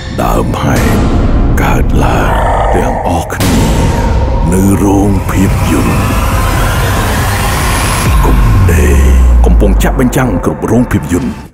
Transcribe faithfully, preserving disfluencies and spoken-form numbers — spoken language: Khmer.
ដើមហេតុកើតឡើងទាំងអស់គ្នានៅរោងភាពយន្តគុំដេកំពុងចាក់បញ្ចាំងគ្រប់រោងភាពយន្ត